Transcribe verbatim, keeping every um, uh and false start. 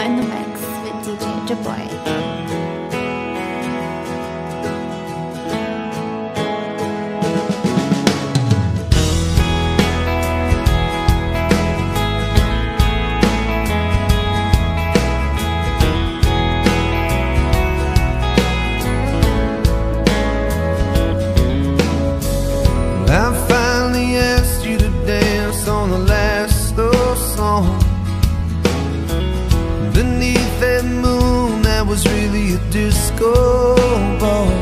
now in the mix with D J Jaboy. I finally asked you to dance on the last love song beneath that moon that was really a disco ball.